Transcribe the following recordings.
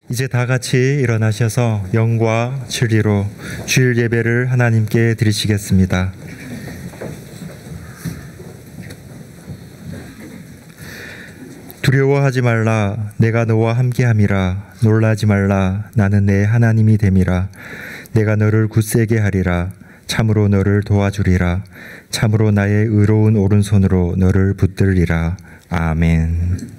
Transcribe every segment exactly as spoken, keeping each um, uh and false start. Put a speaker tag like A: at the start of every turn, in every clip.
A: 이제 다 같이 일어나셔서 영과 진리로 주일 예배를 하나님께 드리시겠습니다. 두려워하지 말라, 내가 너와 함께함이라. 놀라지 말라, 나는 내 하나님이 됨이라. 내가 너를 굳세게 하리라. 참으로 너를 도와주리라. 참으로 나의 의로운 오른손으로 너를 붙들리라. 아멘.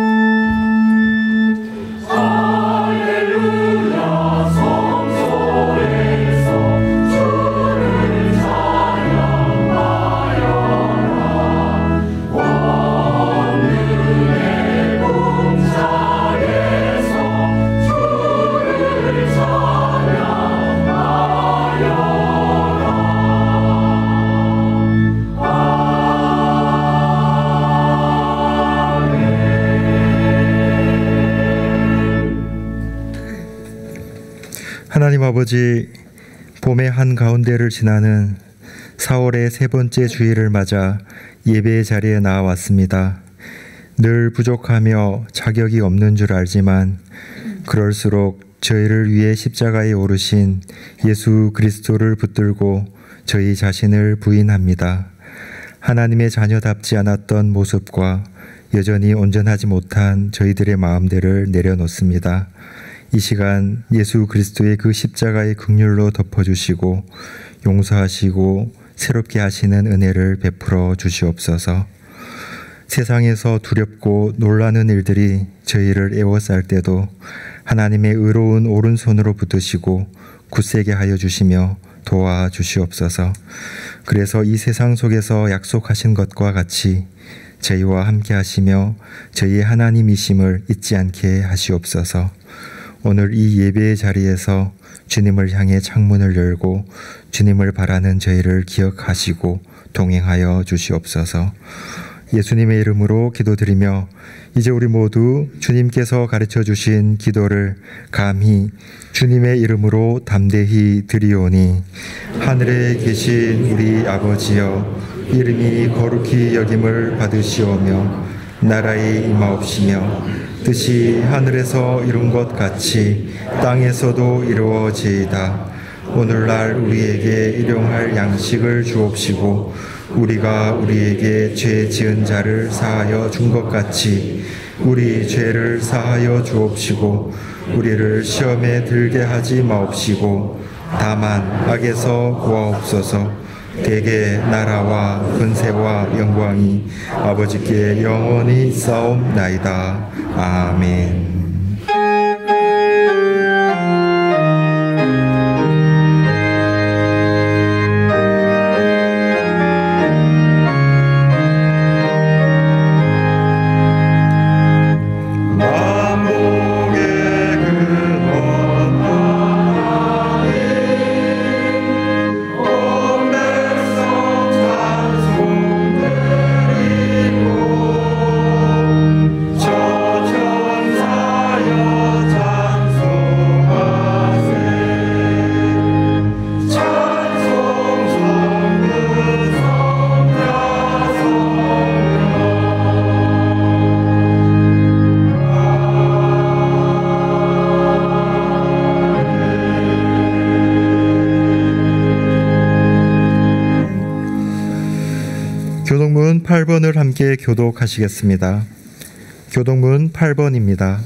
A: 하나님 아버지, 봄의 한가운데를 지나는 사월의 세 번째 주일을 맞아 예배의 자리에 나와왔습니다. 늘 부족하며 자격이 없는 줄 알지만 그럴수록 저희를 위해 십자가에 오르신 예수 그리스도를 붙들고 저희 자신을 부인합니다. 하나님의 자녀답지 않았던 모습과 여전히 온전하지 못한 저희들의 마음들을 내려놓습니다. 이 시간 예수 그리스도의 그 십자가의 긍휼로 덮어주시고 용서하시고 새롭게 하시는 은혜를 베풀어 주시옵소서. 세상에서 두렵고 놀라는 일들이 저희를 에워쌀 때도 하나님의 의로운 오른손으로 붙드시고 굳세게 하여 주시며 도와주시옵소서. 그래서 이 세상 속에서 약속하신 것과 같이 저희와 함께 하시며 저희의 하나님이심을 잊지 않게 하시옵소서. 오늘 이 예배의 자리에서 주님을 향해 창문을 열고 주님을 바라는 저희를 기억하시고 동행하여 주시옵소서. 예수님의 이름으로 기도드리며 이제 우리 모두 주님께서 가르쳐 주신 기도를 감히 주님의 이름으로 담대히 드리오니, 하늘에 계신 우리 아버지여, 이름이 거룩히 여김을 받으시오며 나라의 임하옵시며 뜻이 하늘에서 이룬 것 같이 땅에서도 이루어지이다. 오늘날 우리에게 일용할 양식을 주옵시고 우리가 우리에게 죄 지은 자를 사하여 준 것 같이 우리 죄를 사하여 주옵시고 우리를 시험에 들게 하지 마옵시고 다만 악에서 구하옵소서. 대개 나라와 권세와 영광이 아버지께 영원히 싸움나이다. 아멘. 교동문 팔 번을 함께 교독하시겠습니다. 교동문 팔 번입니다.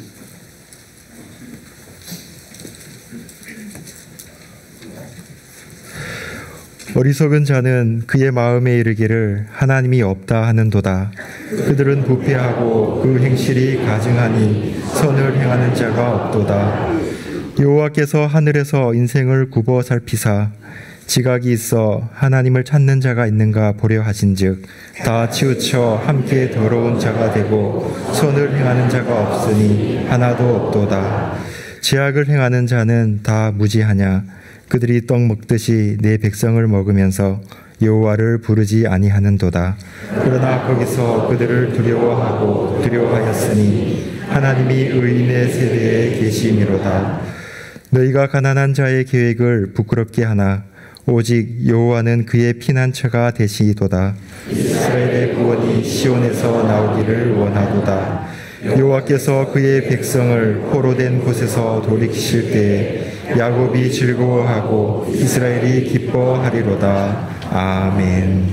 A: 어리석은 자는 그의 마음에 이르기를 하나님이 없다 하는도다. 그들은 부패하고 그 행실이 가증하니 선을 행하는 자가 없도다. 여호와께서 하늘에서 인생을 굽어 살피사 지각이 있어 하나님을 찾는 자가 있는가 보려 하신즉 다 치우쳐 함께 더러운 자가 되고 선을 행하는 자가 없으니 하나도 없도다. 죄악을 행하는 자는 다 무지하냐. 그들이 떡 먹듯이 내 백성을 먹으면서 여호와를 부르지 아니하는도다. 그러나 거기서 그들을 두려워하고 두려워하였으니 하나님이 의인의 세대에 계심이로다. 너희가 가난한 자의 계획을 부끄럽게 하나 오직 여호와는 그의 피난처가 되시도다. 이스라엘의 구원이 시온에서 나오기를 원하도다. 여호와께서 그의 백성을 포로된 곳에서 돌이키실 때에 야곱이 즐거워하고 이스라엘이 기뻐하리로다. 아멘.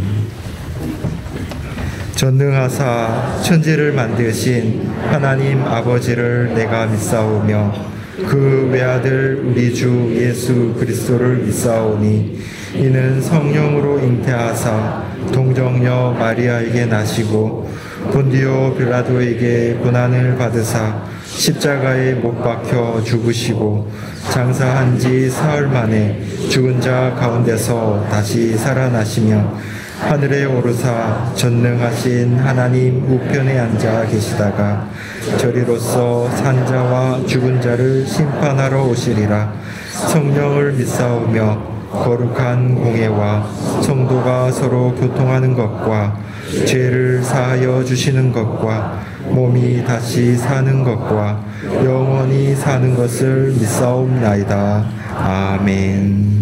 A: 전능하사 천지를 만드신 하나님 아버지를 내가 믿사오며 그 외아들 우리 주 예수 그리스도를 믿사오니 이는 성령으로 잉태하사 동정녀 마리아에게 나시고 본디오 빌라도에게 고난을 받으사 십자가에 못 박혀 죽으시고 장사한 지 사흘 만에 죽은 자 가운데서 다시 살아나시며 하늘에 오르사 전능하신 하나님 우편에 앉아 계시다가 저리로서 산자와 죽은 자를 심판하러 오시리라. 성령을 믿사오며 거룩한 공예와 성도가 서로 교통하는 것과 죄를 사하여 주시는 것과 몸이 다시 사는 것과 영원히 사는 것을 믿사옵나이다. 아멘.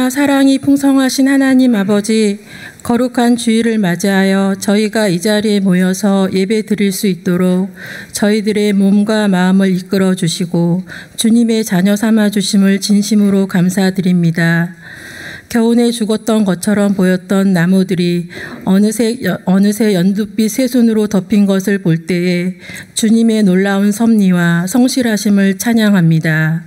B: 은혜와 사랑이 풍성하신 하나님 아버지, 거룩한 주일을 맞이하여 저희가 이 자리에 모여서 예배 드릴 수 있도록 저희들의 몸과 마음을 이끌어 주시고 주님의 자녀 삼아 주심을 진심으로 감사드립니다. 겨우내 죽었던 것처럼 보였던 나무들이 어느새, 어느새 연두빛 새순으로 덮인 것을 볼 때에 주님의 놀라운 섭리와 성실하심을 찬양합니다.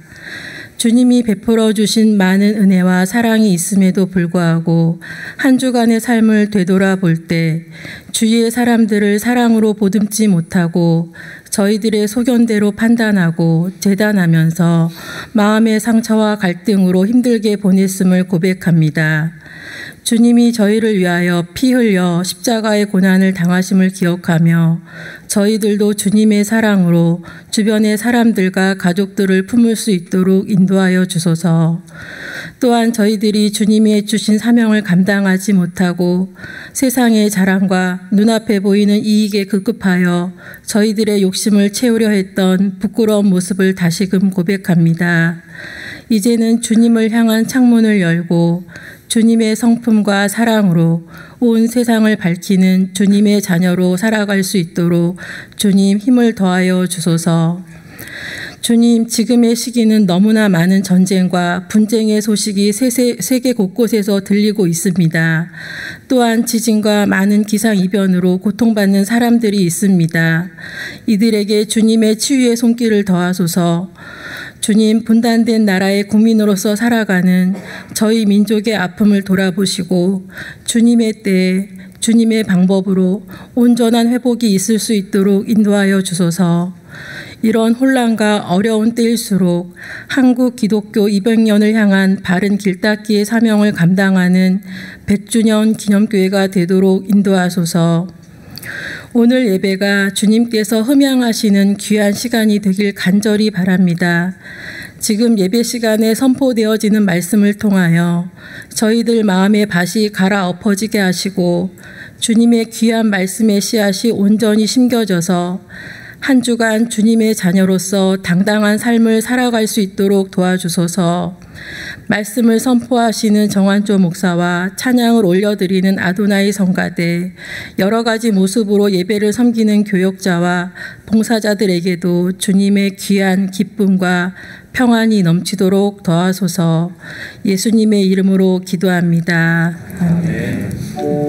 B: 주님이 베풀어 주신 많은 은혜와 사랑이 있음에도 불구하고 한 주간의 삶을 되돌아볼 때 주위의 사람들을 사랑으로 보듬지 못하고 저희들의 소견대로 판단하고 재단하면서 마음의 상처와 갈등으로 힘들게 보냈음을 고백합니다. 주님이 저희를 위하여 피 흘려 십자가의 고난을 당하심을 기억하며 저희들도 주님의 사랑으로 주변의 사람들과 가족들을 품을 수 있도록 인도하여 주소서. 또한 저희들이 주님이 주신 사명을 감당하지 못하고 세상의 자랑과 눈앞에 보이는 이익에 급급하여 저희들의 욕심을 채우려 했던 부끄러운 모습을 다시금 고백합니다. 이제는 주님을 향한 창문을 열고 주님의 성품과 사랑으로 온 세상을 밝히는 주님의 자녀로 살아갈 수 있도록 주님 힘을 더하여 주소서. 주님, 지금의 시기는 너무나 많은 전쟁과 분쟁의 소식이 세세, 세계 곳곳에서 들리고 있습니다. 또한 지진과 많은 기상이변으로 고통받는 사람들이 있습니다. 이들에게 주님의 치유의 손길을 더하소서. 주님, 분단된 나라의 국민으로서 살아가는 저희 민족의 아픔을 돌아보시고 주님의 때에 주님의 방법으로 온전한 회복이 있을 수 있도록 인도하여 주소서. 이런 혼란과 어려운 때일수록 한국 기독교 이백 년을 향한 바른 길닦기의 사명을 감당하는 백 주년 기념교회가 되도록 인도하소서. 오늘 예배가 주님께서 흠양하시는 귀한 시간이 되길 간절히 바랍니다. 지금 예배 시간에 선포되어지는 말씀을 통하여 저희들 마음의 밭이 갈아 엎어지게 하시고 주님의 귀한 말씀의 씨앗이 온전히 심겨져서 한 주간 주님의 자녀로서 당당한 삶을 살아갈 수 있도록 도와주소서. 말씀을 선포하시는 정한조 목사와 찬양을 올려드리는 아도나이 성가대, 여러 가지 모습으로 예배를 섬기는 교역자와 봉사자들에게도 주님의 귀한 기쁨과 평안이 넘치도록 도와소서. 예수님의 이름으로 기도합니다. 아멘.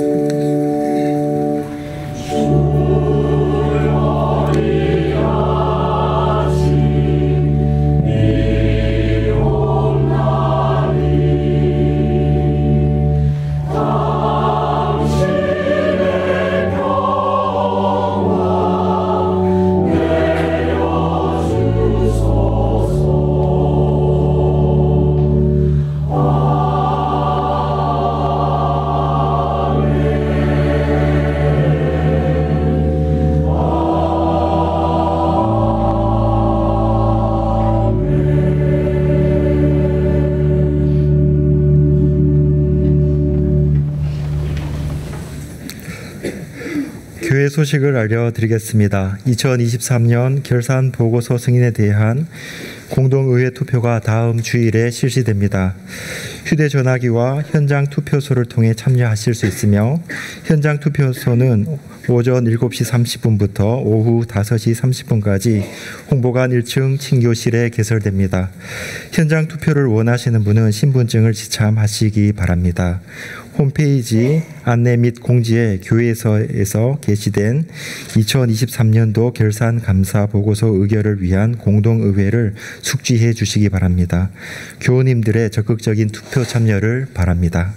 A: 교회 소식을 알려드리겠습니다. 이천이십삼 년 결산 보고서 승인에 대한 공동의회 투표가 다음 주일에 실시됩니다. 휴대전화기와 현장 투표소를 통해 참여하실 수 있으며 현장 투표소는 오전 일곱 시 삼십 분부터 오후 다섯 시 삼십 분까지 홍보관 일 층 친교실에 개설됩니다. 현장 투표를 원하시는 분은 신분증을 지참하시기 바랍니다. 홈페이지 안내 및 공지에 교회에서 게시된 이천이십삼 년도 결산 감사 보고서 의결을 위한 공동의회를 숙지해 주시기 바랍니다. 교우님들의 적극적인 투표 참여를 바랍니다.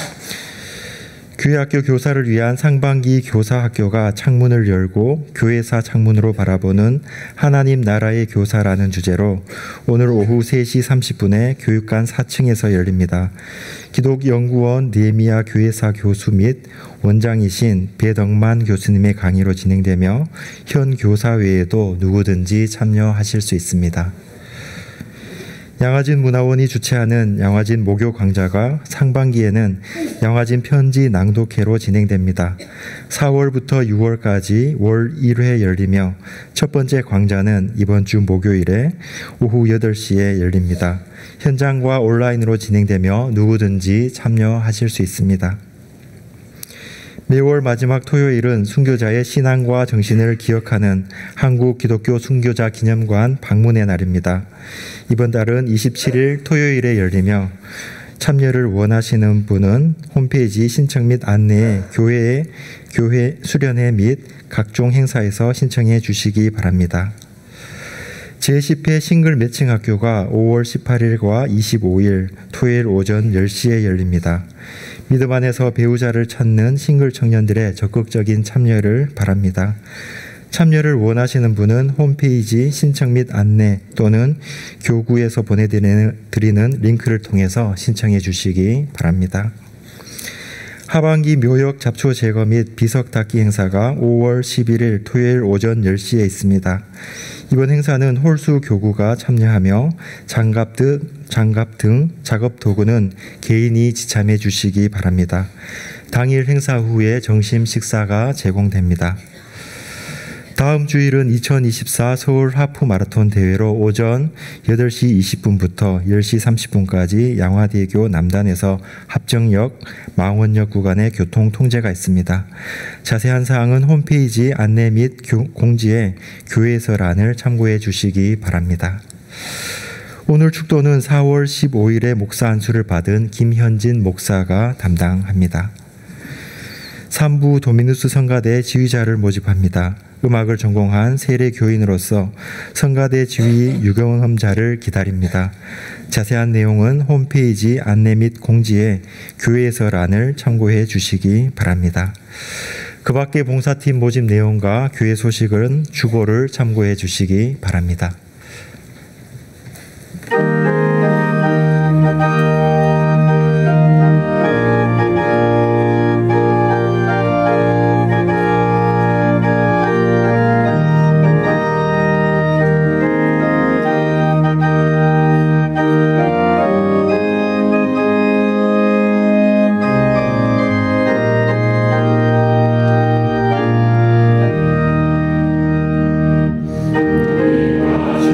A: 교회학교 교사를 위한 상반기 교사학교가 창문을 열고 교회사 창문으로 바라보는 하나님 나라의 교사라는 주제로 오늘 오후 세 시 삼십 분에 교육관 사 층에서 열립니다. 기독연구원 느헤미야 교회사 교수 및 원장이신 배덕만 교수님의 강의로 진행되며 현 교사 외에도 누구든지 참여하실 수 있습니다. 양화진 문화원이 주최하는 양화진 목요 강좌가 상반기에는 양화진 편지 낭독회로 진행됩니다. 사월부터 유월까지 월 일 회 열리며 첫 번째 강좌는 이번 주 목요일에 오후 여덟 시에 열립니다. 현장과 온라인으로 진행되며 누구든지 참여하실 수 있습니다. 매월 마지막 토요일은 순교자의 신앙과 정신을 기억하는 한국 기독교 순교자 기념관 방문의 날입니다. 이번 달은 이십칠 일 토요일에 열리며 참여를 원하시는 분은 홈페이지 신청 및 안내에 교회의 교회 수련회 및 각종 행사에서 신청해 주시기 바랍니다. 제십 회 싱글 매칭 학교가 오월 십팔 일과 이십오 일 토요일 오전 열 시에 열립니다. 믿음 안에서 배우자를 찾는 싱글 청년들의 적극적인 참여를 바랍니다. 참여를 원하시는 분은 홈페이지 신청 및 안내 또는 교구에서 보내드리는 링크를 통해서 신청해 주시기 바랍니다. 하반기 묘역 잡초 제거 및 비석 닦기 행사가 오월 십일 일 토요일 오전 열 시에 있습니다. 이번 행사는 홀수 교구가 참여하며 장갑 등, 장갑 등 작업 도구는 개인이 지참해 주시기 바랍니다. 당일 행사 후에 점심 식사가 제공됩니다. 다음 주일은 이천이십사 서울 하프 마라톤 대회로 오전 여덟 시 이십 분부터 열 시 삼십 분까지 양화대교 남단에서 합정역, 망원역 구간의 교통 통제가 있습니다. 자세한 사항은 홈페이지 안내 및 공지에 교회서란을 참고해 주시기 바랍니다. 오늘 축도는 사월 십오 일에 목사 안수를 받은 김현진 목사가 담당합니다. 삼 부 도미누스 성가대 지휘자를 모집합니다. 음악을 전공한 세례 교인으로서 성가대 지휘 유경험자를 기다립니다. 자세한 내용은 홈페이지 안내 및 공지에 교회에서란을 참고해 주시기 바랍니다. 그 밖의 봉사팀 모집 내용과 교회 소식은 주보를 참고해 주시기 바랍니다.
C: 주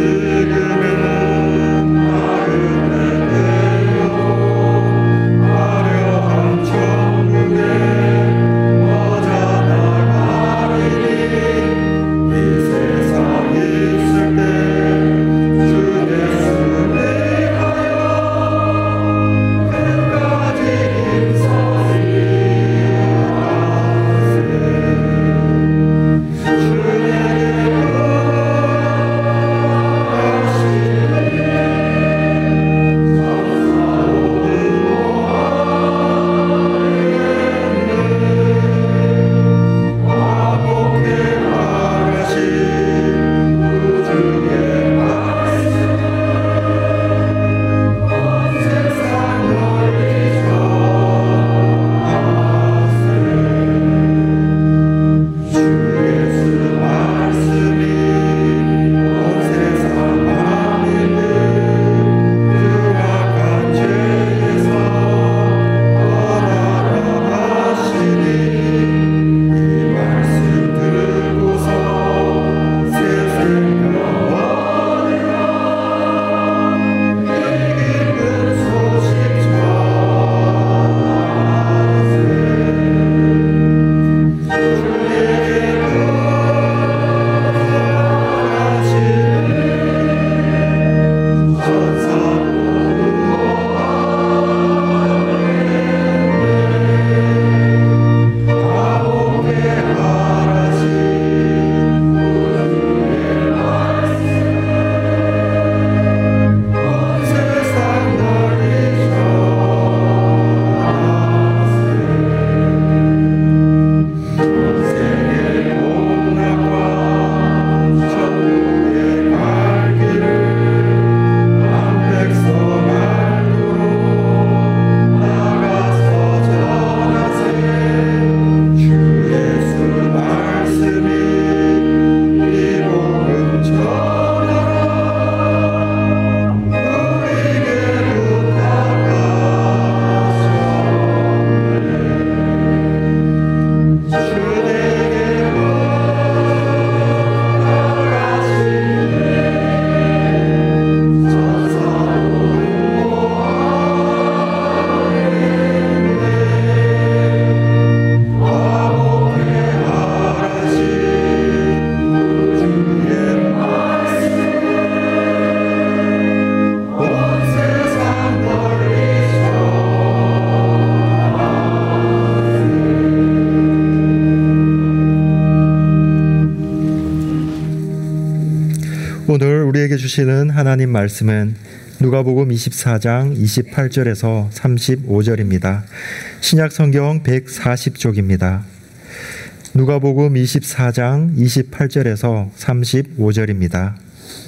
A: 오늘 우리에게 주시는 하나님 말씀은 누가복음 이십사 장 이십팔 절에서 삼십오 절입니다. 신약 성경 백사십 쪽입니다. 누가복음 이십사 장 이십팔 절에서 삼십오 절입니다.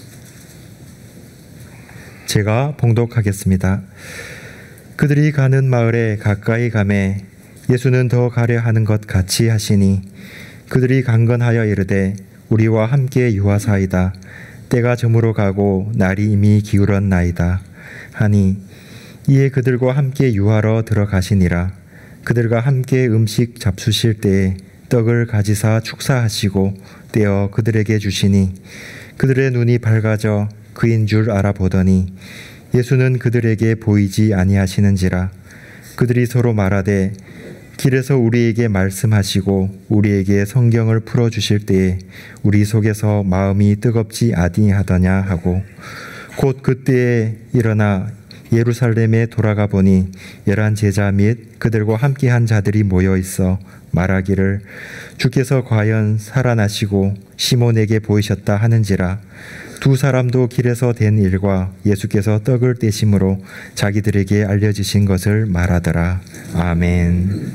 A: 제가 봉독하겠습니다. 그들이 가는 마을에 가까이 가매 예수는 더 가려 하는 것 같이 하시니 그들이 강건하여 이르되 우리와 함께 유하사이다. 때가 저물어 가고 날이 이미 기울었나이다 하니 이에 그들과 함께 유하러 들어가시니라. 그들과 함께 음식 잡수실 때에 떡을 가지사 축사하시고 떼어 그들에게 주시니 그들의 눈이 밝아져 그인 줄 알아보더니 예수는 그들에게 보이지 아니하시는지라. 그들이 서로 말하되 길에서 우리에게 말씀하시고 우리에게 성경을 풀어주실 때에 우리 속에서 마음이 뜨겁지 아니하더냐 하고 곧 그때에 일어나 예루살렘에 돌아가 보니 열한 제자 및 그들과 함께한 자들이 모여 있어 말하기를 주께서 과연 살아나시고 시몬에게 보이셨다 하는지라. 두 사람도 길에서 된 일과 예수께서 떡을 떼심으로 자기들에게 알려주신 것을 말하더라. 아멘.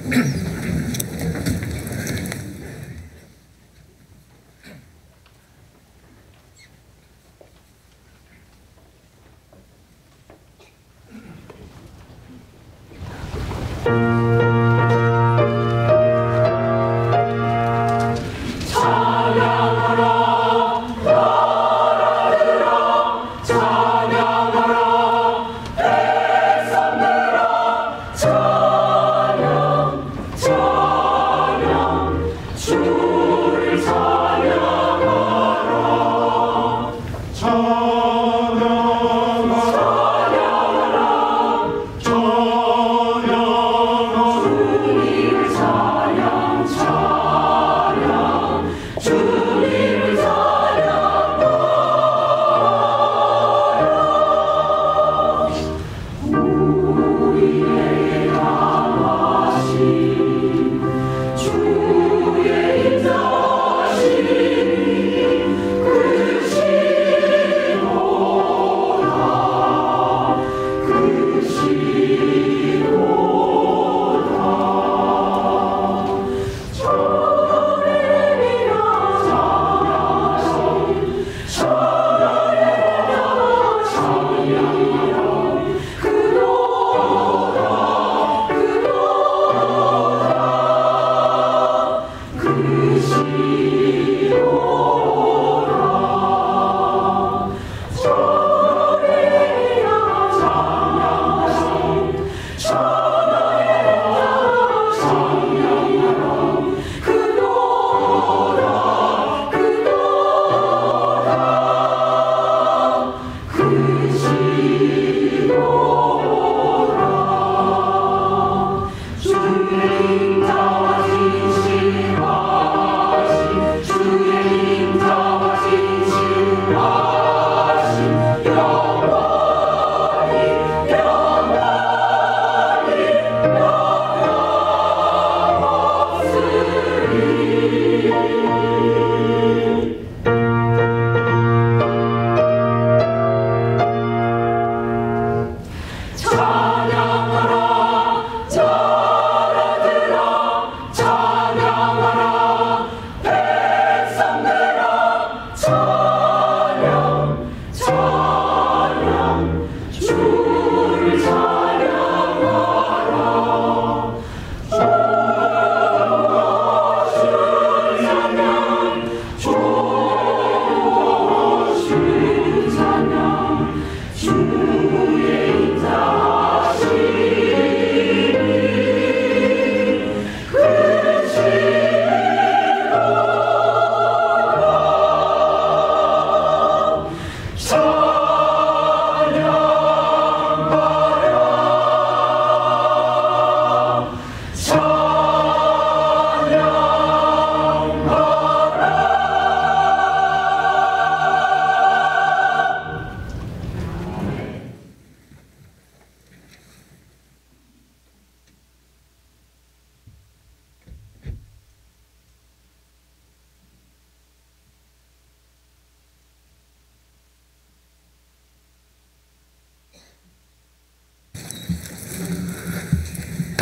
C: 찬양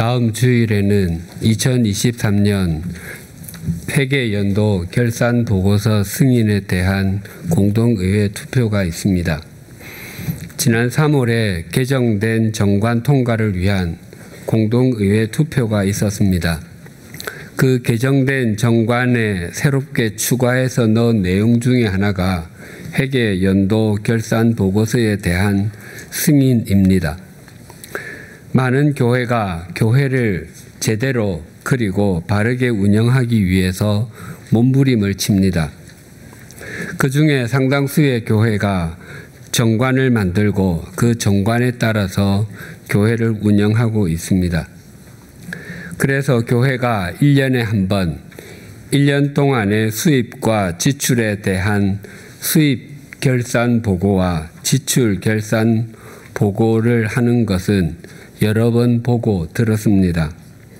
C: 다음 주일에는 이천이십삼 년 회계연도 결산보고서 승인에 대한 공동의회 투표가 있습니다. 지난 삼월에 개정된 정관 통과를 위한 공동의회 투표가 있었습니다. 그 개정된 정관에 새롭게 추가해서 넣은 내용 중에 하나가 회계연도 결산보고서에 대한 승인입니다. 많은 교회가 교회를 제대로 그리고 바르게 운영하기 위해서 몸부림을 칩니다. 그 중에 상당수의 교회가 정관을 만들고 그 정관에 따라서 교회를 운영하고 있습니다. 그래서 교회가 일 년에 한 번, 일 년 동안의 수입과 지출에 대한 수입 결산 보고와 지출 결산 보고를 하는 것은 여러 번 보고 들었습니다.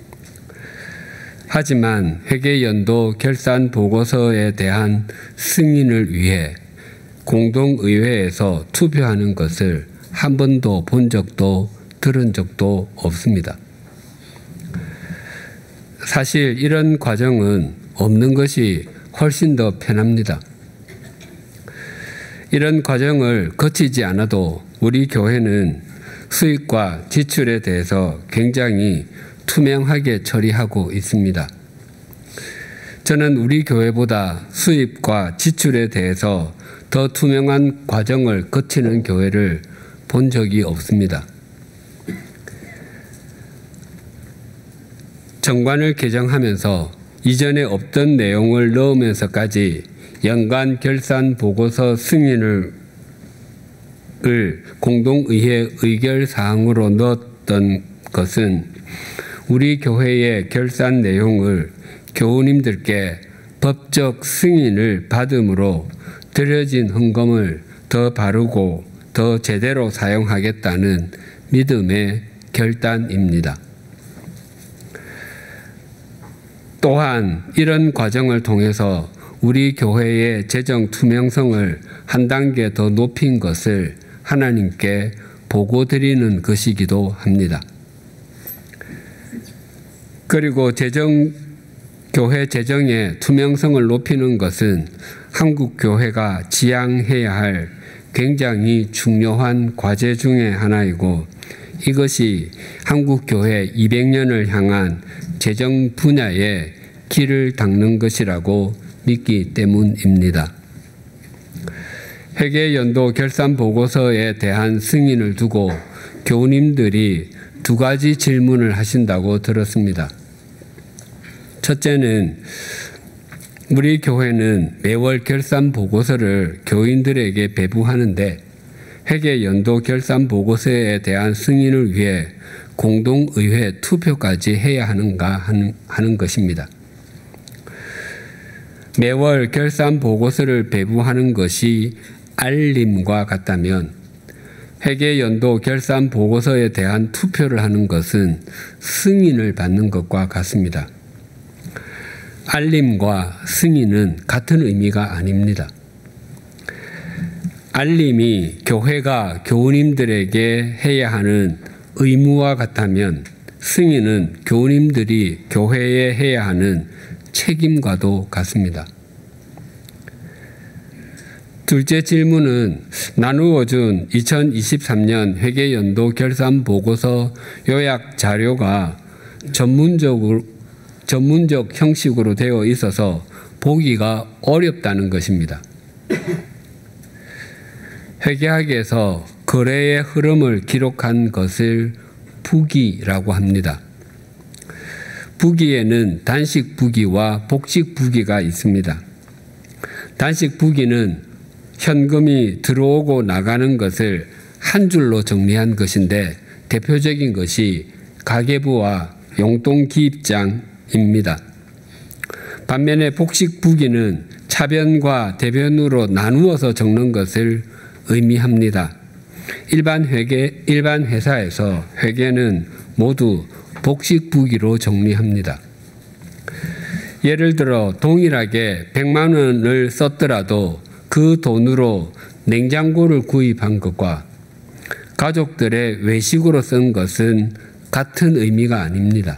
C: 하지만 회계연도 결산 보고서에 대한 승인을 위해 공동의회에서 투표하는 것을 한 번도 본 적도 들은 적도 없습니다. 사실 이런 과정은 없는 것이 훨씬 더 편합니다. 이런 과정을 거치지 않아도 우리 교회는 수입과 지출에 대해서 굉장히 투명하게 처리하고 있습니다. 저는 우리 교회보다 수입과 지출에 대해서 더 투명한 과정을 거치는 교회를 본 적이 없습니다. 정관을 개정하면서 이전에 없던 내용을 넣으면서까지 연간 결산 보고서 승인을 공동의회 의결사항으로 넣었던 것은 우리 교회의 결산 내용을 교우님들께 법적 승인을 받음으로 들여진 헌금을 더 바르고 더 제대로 사용하겠다는 믿음의 결단입니다. 또한 이런 과정을 통해서 우리 교회의 재정 투명성을 한 단계 더 높인 것을 하나님께 보고드리는 것이기도 합니다. 그리고 재정, 교회 재정의 투명성을 높이는 것은 한국 교회가 지향해야 할 굉장히 중요한 과제 중의 하나이고 이것이 한국 교회 이백 년을 향한 재정 분야에 길을 닦는 것이라고 믿기 때문입니다. 회계연도 결산보고서에 대한 승인을 두고 교우님들이 두 가지 질문을 하신다고 들었습니다. 첫째는 우리 교회는 매월 결산보고서를 교인들에게 배부하는데 회계연도 결산보고서에 대한 승인을 위해 공동의회 투표까지 해야 하는가 하는, 하는 것입니다. 매월 결산 보고서를 배부하는 것이 알림과 같다면 회계연도 결산 보고서에 대한 투표를 하는 것은 승인을 받는 것과 같습니다. 알림과 승인은 같은 의미가 아닙니다. 알림이 교회가 교우님들에게 해야 하는 의무와 같다면 승인은 교우님들이 교회에 해야 하는 책임과도 같습니다. 둘째 질문은 나누어준 이천이십삼 년 회계연도 결산보고서 요약 자료가 전문적으로, 전문적 형식으로 되어 있어서 보기가 어렵다는 것입니다. 회계학에서 거래의 흐름을 기록한 것을 부기라고 합니다. 부기에는 단식 부기와 복식 부기가 있습니다. 단식 부기는 현금이 들어오고 나가는 것을 한 줄로 정리한 것인데 대표적인 것이 가계부와 용돈기입장입니다. 반면에 복식 부기는 차변과 대변으로 나누어서 적는 것을 의미합니다. 일반 회계, 일반 회사에서 회계는 모두 복식 부기로 정리합니다. 예를 들어 동일하게 백만 원을 썼더라도 그 돈으로 냉장고를 구입한 것과 가족들의 외식으로 쓴 것은 같은 의미가 아닙니다.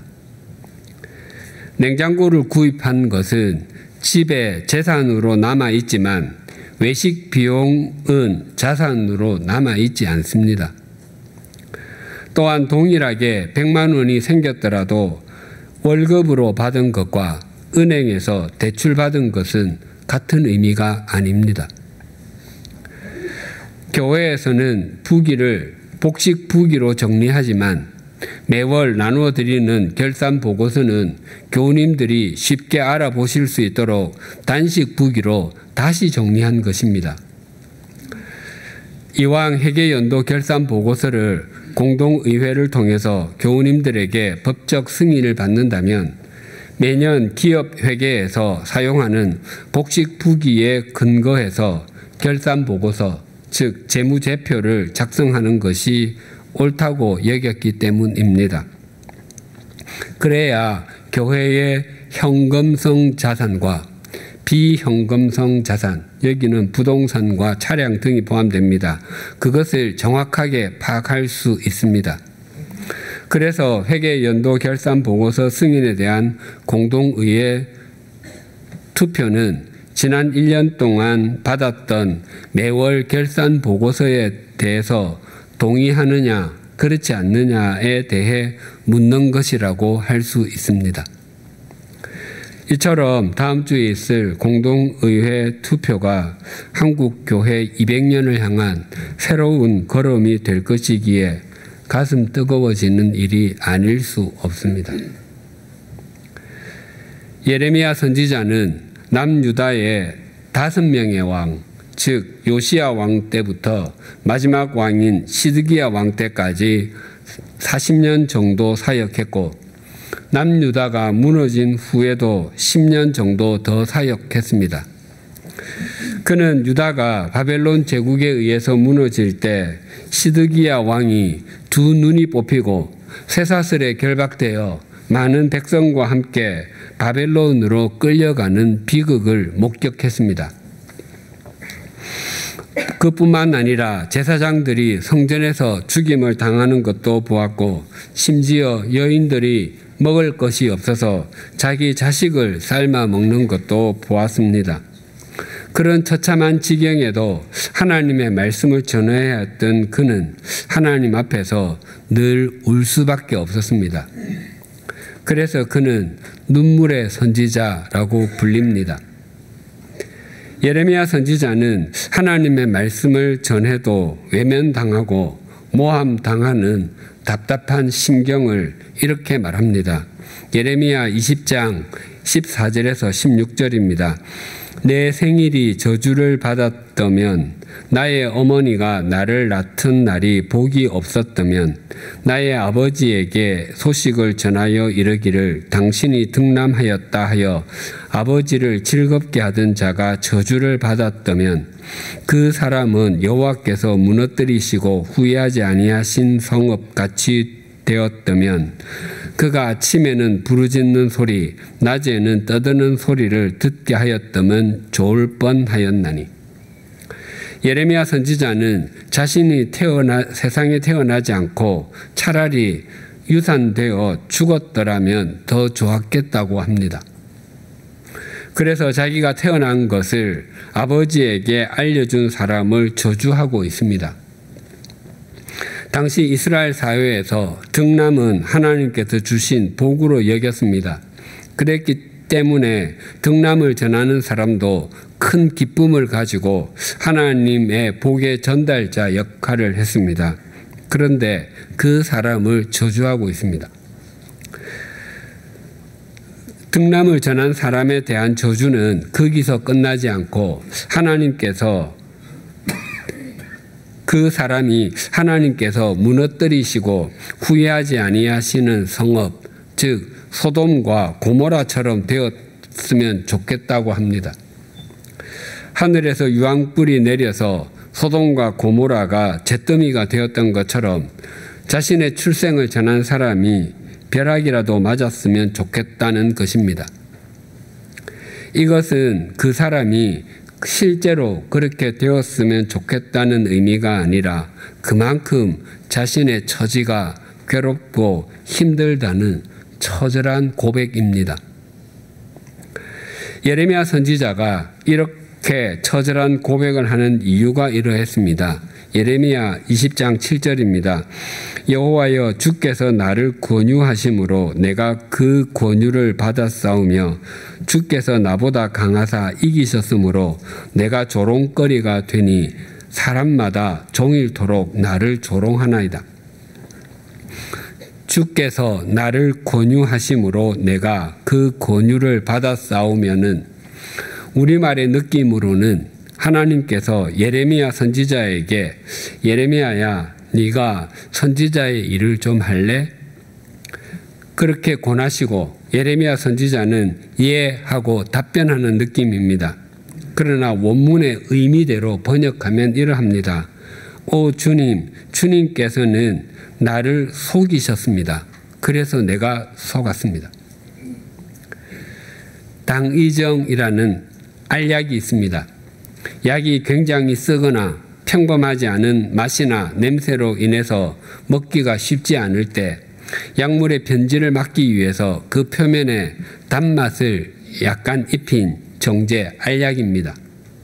C: 냉장고를 구입한 것은 집에 재산으로 남아있지만 외식 비용은 자산으로 남아있지 않습니다. 또한 동일하게 백만 원이 생겼더라도 월급으로 받은 것과 은행에서 대출받은 것은 같은 의미가 아닙니다. 교회에서는 부기를 복식 부기로 정리하지만 매월 나누어 드리는 결산 보고서는 교우님들이 쉽게 알아보실 수 있도록 단식 부기로 다시 정리한 것입니다. 이왕 회계연도 결산 보고서를 공동의회를 통해서 교우님들에게 법적 승인을 받는다면 매년 기업 회계에서 사용하는 복식 부기에 근거해서 결산 보고서, 즉 재무제표를 작성하는 것이 옳다고 여겼기 때문입니다. 그래야 교회의 현금성 자산과 비현금성 자산, 여기는 부동산과 차량 등이 포함됩니다. 그것을 정확하게 파악할 수 있습니다. 그래서 회계연도 결산 보고서 승인에 대한 공동의회 투표는 지난 일 년 동안 받았던 매월 결산 보고서에 대해서 동의하느냐 그렇지 않느냐에 대해 묻는 것이라고 할 수 있습니다. 이처럼 다음 주에 있을 공동의회 투표가 한국교회 이백 년을 향한 새로운 걸음이 될 것이기에 가슴 뜨거워지는 일이 아닐 수 없습니다. 예레미야 선지자는 남유다의 다섯 명의 왕, 즉 요시야 왕 때부터 마지막 왕인 시드기야 왕 때까지 사십 년 정도 사역했고 남유다가 무너진 후에도 십 년 정도 더 사역했습니다. 그는 유다가 바벨론 제국에 의해서 무너질 때 시드기야 왕이 두 눈이 뽑히고 쇠사슬에 결박되어 많은 백성과 함께 바벨론으로 끌려가는 비극을 목격했습니다. 그뿐만 아니라 제사장들이 성전에서 죽임을 당하는 것도 보았고 심지어 여인들이 먹을 것이 없어서 자기 자식을 삶아 먹는 것도 보았습니다. 그런 처참한 지경에도 하나님의 말씀을 전해야 했던 그는 하나님 앞에서 늘 울 수밖에 없었습니다. 그래서 그는 눈물의 선지자라고 불립니다. 예레미야 선지자는 하나님의 말씀을 전해도 외면당하고 모함당하는 답답한 심경을 이렇게 말합니다. 예레미야 이십 장 십사 절에서 십육 절입니다. 내 생일이 저주를 받았다면 나의 어머니가 나를 낳던 날이 복이 없었다면 나의 아버지에게 소식을 전하여 이르기를 당신이 등남하였다 하여 아버지를 즐겁게 하던 자가 저주를 받았다면 그 사람은 여호와께서 무너뜨리시고 후회하지 아니하신 성읍같이 되었다면 그가 아침에는 부르짖는 소리 낮에는 떠드는 소리를 듣게 하였다면 좋을 뻔하였나니. 예레미야 선지자는 자신이 태어나, 세상에 태어나지 않고 차라리 유산되어 죽었더라면 더 좋았겠다고 합니다. 그래서 자기가 태어난 것을 아버지에게 알려준 사람을 저주하고 있습니다. 당시 이스라엘 사회에서 등남은 하나님께서 주신 복으로 여겼습니다. 그랬기 때문에 등남을 전하는 사람도 큰 기쁨을 가지고 하나님의 복의 전달자 역할을 했습니다. 그런데 그 사람을 저주하고 있습니다. 등남을 전한 사람에 대한 저주는 거기서 끝나지 않고 하나님께서 그 사람이 하나님께서 무너뜨리시고 후회하지 아니하시는 성읍, 즉 소돔과 고모라처럼 되었으면 좋겠다고 합니다. 하늘에서 유황불이 내려서 소돔과 고모라가 잿더미가 되었던 것처럼 자신의 출생을 전한 사람이 벼락이라도 맞았으면 좋겠다는 것입니다. 이것은 그 사람이 실제로 그렇게 되었으면 좋겠다는 의미가 아니라 그만큼 자신의 처지가 괴롭고 힘들다는 처절한 고백입니다. 예레미야 선지자가 이렇게 처절한 고백을 하는 이유가 이러했습니다. 예레미야 이십 장 칠 절입니다. 여호와여, 주께서 나를 권유하심으로 내가 그 권유를 받았사오며 주께서 나보다 강하사 이기셨으므로 내가 조롱거리가 되니 사람마다 종일토록 나를 조롱하나이다. 주께서 나를 권유하심으로 내가 그 권유를 받았사오면은 우리말의 느낌으로는 하나님께서 예레미야 선지자에게 예레미야야, 네가 선지자의 일을 좀 할래? 그렇게 권하시고 예레미야 선지자는 예 하고 답변하는 느낌입니다. 그러나 원문의 의미대로 번역하면 이러합니다. 오 주님, 주님께서는 나를 속이셨습니다. 그래서 내가 속았습니다. 당의정이라는 알약이 있습니다. 약이 굉장히 쓰거나 평범하지 않은 맛이나 냄새로 인해서 먹기가 쉽지 않을 때 약물의 변질을 막기 위해서 그 표면에 단맛을 약간 입힌 정제 알약입니다.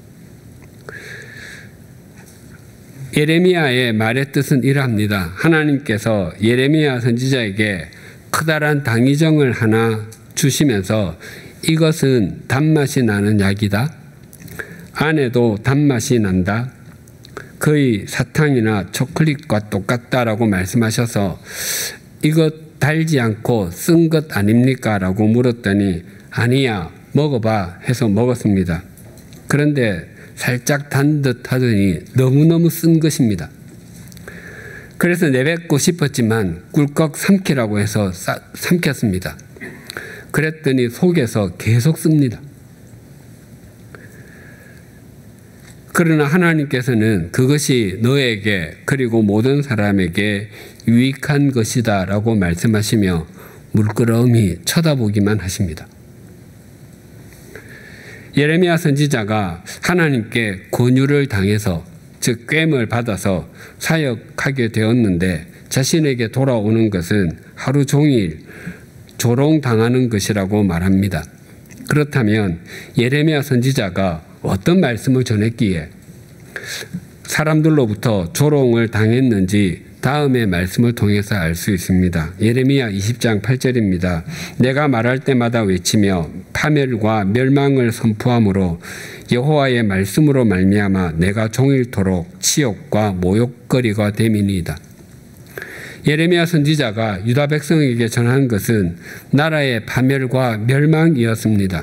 C: 예레미야의 말의 뜻은 이러합니다. 하나님께서 예레미야 선지자에게 커다란 당의정을 하나 주시면서 이것은 단맛이 나는 약이다. 안에도 단맛이 난다. 거의 사탕이나 초콜릿과 똑같다라고 말씀하셔서 이것 달지 않고 쓴 것 아닙니까? 라고 물었더니 아니야, 먹어봐 해서 먹었습니다. 그런데 살짝 단 듯 하더니 너무너무 쓴 것입니다. 그래서 내뱉고 싶었지만 꿀꺽 삼키라고 해서 싸, 삼켰습니다. 그랬더니 속에서 계속 씁니다. 그러나 하나님께서는 그것이 너에게 그리고 모든 사람에게 유익한 것이다 라고 말씀하시며 물끄러미 쳐다보기만 하십니다. 예레미야 선지자가 하나님께 권유를 당해서 즉 괐을 받아서 사역하게 되었는데 자신에게 돌아오는 것은 하루 종일 조롱당하는 것이라고 말합니다. 그렇다면 예레미야 선지자가 어떤 말씀을 전했기에 사람들로부터 조롱을 당했는지 다음의 말씀을 통해서 알 수 있습니다. 예레미야 이십 장 팔 절입니다. 내가 말할 때마다 외치며 파멸과 멸망을 선포함으로 여호와의 말씀으로 말미암아 내가 종일토록 치욕과 모욕거리가 됨이니이다. 예레미야 선지자가 유다 백성에게 전한 것은 나라의 파멸과 멸망이었습니다.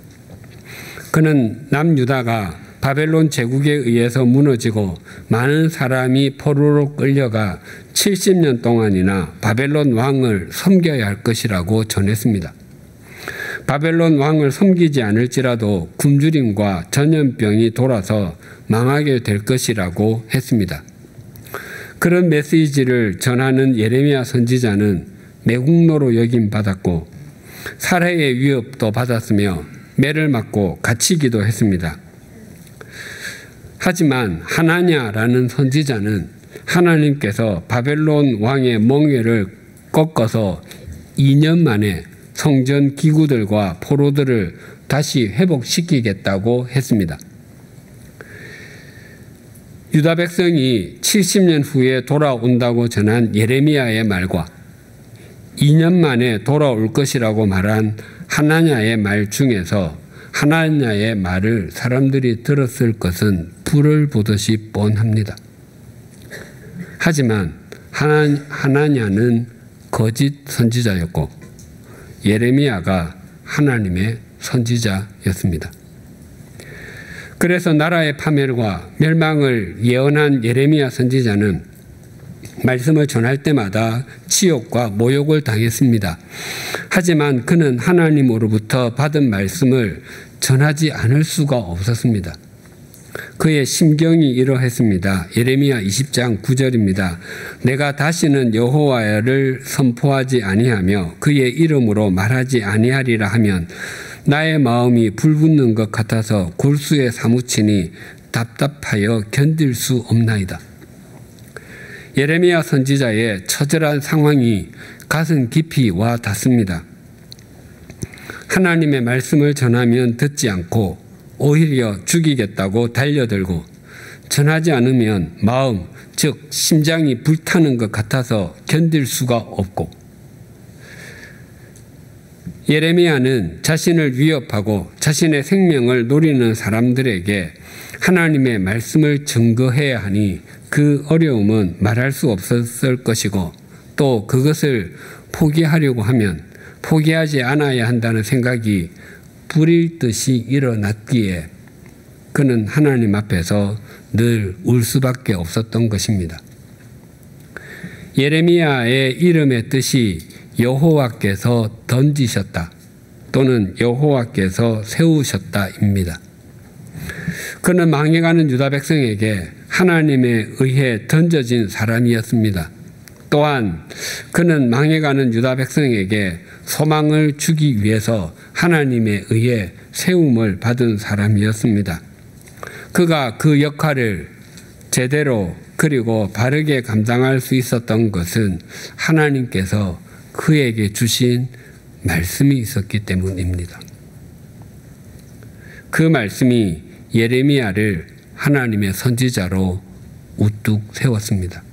C: 그는 남유다가 바벨론 제국에 의해서 무너지고 많은 사람이 포로로 끌려가 칠십 년 동안이나 바벨론 왕을 섬겨야 할 것이라고 전했습니다. 바벨론 왕을 섬기지 않을지라도 굶주림과 전염병이 돌아서 망하게 될 것이라고 했습니다. 그런 메시지를 전하는 예레미야 선지자는 매국노로 여김받았고 살해의 위협도 받았으며 매를 맞고 갇히기도 했습니다. 하지만 하나냐라는 선지자는 하나님께서 바벨론 왕의 멍에를 꺾어서 이 년 만에 성전 기구들과 포로들을 다시 회복시키겠다고 했습니다. 유다 백성이 칠십 년 후에 돌아온다고 전한 예레미야의 말과 이 년 만에 돌아올 것이라고 말한 하나냐의 말 중에서 하나냐의 말을 사람들이 들었을 것은 불을 보듯이 뻔합니다. 하지만 하나, 하나냐는 거짓 선지자였고 예레미야가 하나님의 선지자였습니다. 그래서 나라의 파멸과 멸망을 예언한 예레미야 선지자는 말씀을 전할 때마다 치욕과 모욕을 당했습니다. 하지만 그는 하나님으로부터 받은 말씀을 전하지 않을 수가 없었습니다. 그의 심경이 이러했습니다. 예레미야 이십 장 구 절입니다. 내가 다시는 여호와를 선포하지 아니하며 그의 이름으로 말하지 아니하리라 하면 나의 마음이 불붙는 것 같아서 골수에 사무치니 답답하여 견딜 수 없나이다. 예레미야 선지자의 처절한 상황이 가슴 깊이 와 닿습니다. 하나님의 말씀을 전하면 듣지 않고 오히려 죽이겠다고 달려들고 전하지 않으면 마음, 즉 심장이 불타는 것 같아서 견딜 수가 없고, 예레미야는 자신을 위협하고 자신의 생명을 노리는 사람들에게 하나님의 말씀을 증거해야 하니 그 어려움은 말할 수 없었을 것이고, 또 그것을 포기하려고 하면 포기하지 않아야 한다는 생각이 불일 듯이 일어났기에 그는 하나님 앞에서 늘 울 수밖에 없었던 것입니다. 예레미야의 이름의 뜻이 여호와께서 던지셨다 또는 여호와께서 세우셨다입니다. 그는 망해가는 유다 백성에게 하나님에 의해 던져진 사람이었습니다. 또한 그는 망해가는 유다 백성에게 소망을 주기 위해서 하나님에 의해 세움을 받은 사람이었습니다. 그가 그 역할을 제대로 그리고 바르게 감당할 수 있었던 것은 하나님께서 그에게 주신 말씀이 있었기 때문입니다. 그 말씀이 예레미야를 하나님의 선지자로 우뚝 세웠습니다.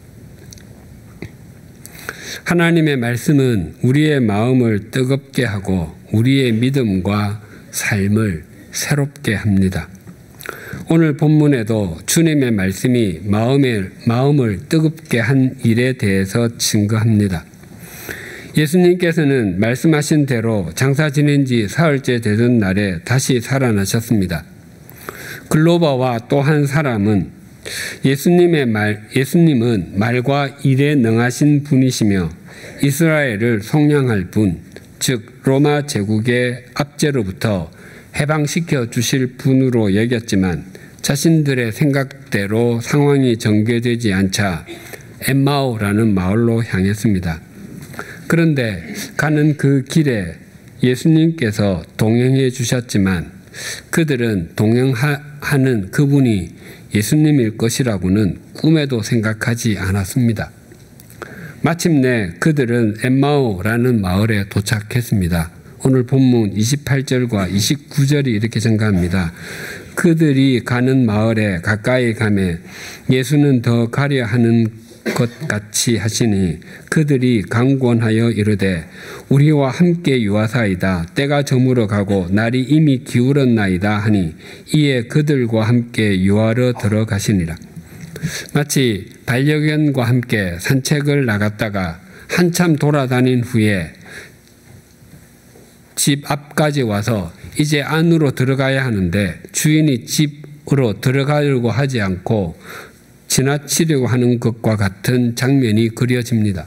C: 하나님의 말씀은 우리의 마음을 뜨겁게 하고 우리의 믿음과 삶을 새롭게 합니다. 오늘 본문에도 주님의 말씀이 마음의, 마음을 뜨겁게 한 일에 대해서 증거합니다. 예수님께서는 말씀하신 대로 장사 지낸 지 사흘째 되던 날에 다시 살아나셨습니다. 글로버와 또 한 사람은 예수님의 말, 예수님은 말과 일에 능하신 분이시며 이스라엘을 속량할 분, 즉 로마 제국의 압제로부터 해방시켜 주실 분으로 여겼지만 자신들의 생각대로 상황이 전개되지 않자 엠마오라는 마을로 향했습니다. 그런데 가는 그 길에 예수님께서 동행해 주셨지만 그들은 동행하는 그분이 예수님일 것이라고는 꿈에도 생각하지 않았습니다. 마침내 그들은 엠마오라는 마을에 도착했습니다. 오늘 본문 이십팔 절과 이십구 절이 이렇게 증가합니다. 그들이 가는 마을에 가까이 가매 예수는 더 가려 하는 것 같이 하시니 그들이 강권하여 이르되 우리와 함께 유하사이다. 때가 저물어 가고 날이 이미 기울었나이다 하니 이에 그들과 함께 유하러 들어가시니라. 마치 반려견과 함께 산책을 나갔다가 한참 돌아다닌 후에 집 앞까지 와서 이제 안으로 들어가야 하는데 주인이 집으로 들어가려고 하지 않고 지나치려고 하는 것과 같은 장면이 그려집니다.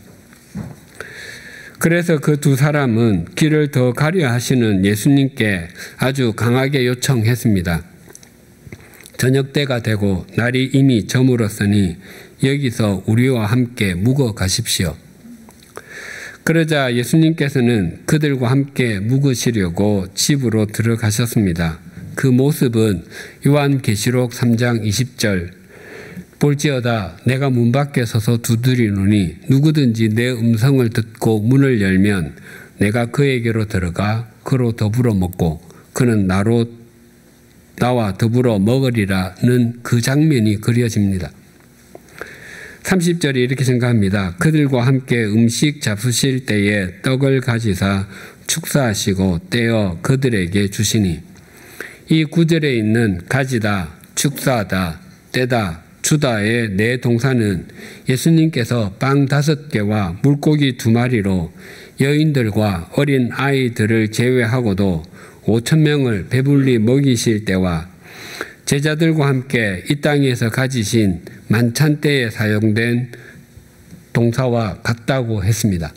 C: 그래서 그 두 사람은 길을 더 가려 하시는 예수님께 아주 강하게 요청했습니다. 저녁 때가 되고 날이 이미 저물었으니 여기서 우리와 함께 묵어 가십시오. 그러자 예수님께서는 그들과 함께 묵으시려고 집으로 들어가셨습니다. 그 모습은 요한계시록 삼 장 이십 절 볼지어다 내가 문 밖에 서서 두드리노니 누구든지 내 음성을 듣고 문을 열면 내가 그에게로 들어가 그로 더불어 먹고 그는 나로 나와 더불어 먹으리라는 그 장면이 그려집니다. 삼십 절이 이렇게 생각합니다. 그들과 함께 음식 잡수실 때에 떡을 가지사 축사하시고 떼어 그들에게 주시니 이 구절에 있는 가지다, 축사하다, 떼다, 주다의 네 동사는 예수님께서 빵 다섯 개와 물고기 두 마리로 여인들과 어린 아이들을 제외하고도 오천 명을 배불리 먹이실 때와 제자들과 함께 이 땅에서 가지신 만찬 때에 사용된 동사와 같다고 했습니다.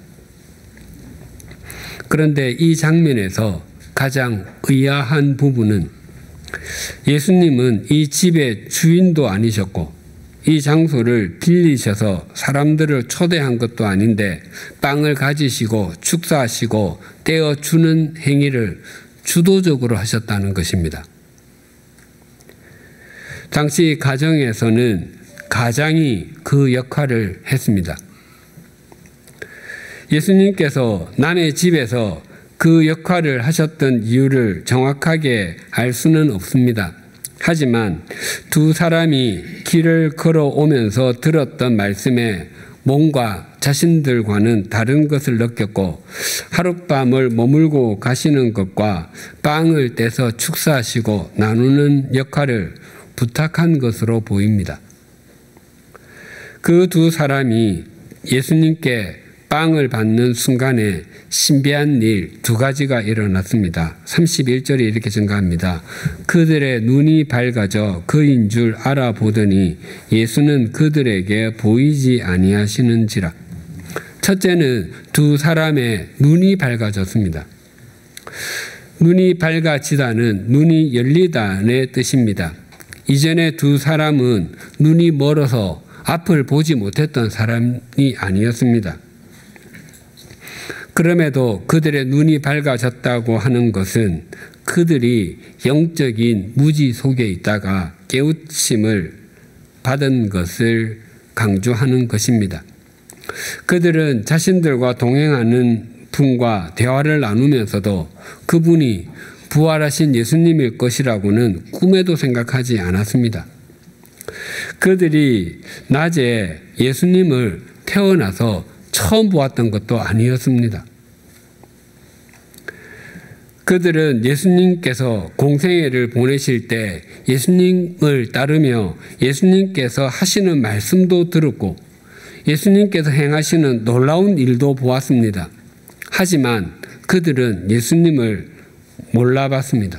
C: 그런데 이 장면에서 가장 의아한 부분은 예수님은 이 집의 주인도 아니셨고 이 장소를 빌리셔서 사람들을 초대한 것도 아닌데 빵을 가지시고 축사하시고 떼어주는 행위를 주도적으로 하셨다는 것입니다. 당시 가정에서는 가장이 그 역할을 했습니다. 예수님께서 남의 집에서 그 역할을 하셨던 이유를 정확하게 알 수는 없습니다. 하지만 두 사람이 길을 걸어오면서 들었던 말씀에 뭔가 자신들과는 다른 것을 느꼈고 하룻밤을 머물고 가시는 것과 빵을 떼서 축사하시고 나누는 역할을 부탁한 것으로 보입니다. 그 두 사람이 예수님께 빵을 받는 순간에 신비한 일 두 가지가 일어났습니다. 삼십일 절에 이렇게 증가합니다. 그들의 눈이 밝아져 그인 줄 알아보더니 예수는 그들에게 보이지 아니하시는지라. 첫째는 두 사람의 눈이 밝아졌습니다. 눈이 밝아지다는 눈이 열리다의 뜻입니다. 이전에 두 사람은 눈이 멀어서 앞을 보지 못했던 사람이 아니었습니다. 그럼에도 그들의 눈이 밝아졌다고 하는 것은 그들이 영적인 무지 속에 있다가 깨우침을 받은 것을 강조하는 것입니다. 그들은 자신들과 동행하는 분과 대화를 나누면서도 그분이 부활하신 예수님일 것이라고는 꿈에도 생각하지 않았습니다. 그들이 낮에 예수님을 태어나서 처음 보았던 것도 아니었습니다. 그들은 예수님께서 공생애를 보내실 때 예수님을 따르며 예수님께서 하시는 말씀도 들었고 예수님께서 행하시는 놀라운 일도 보았습니다. 하지만 그들은 예수님을 몰라봤습니다.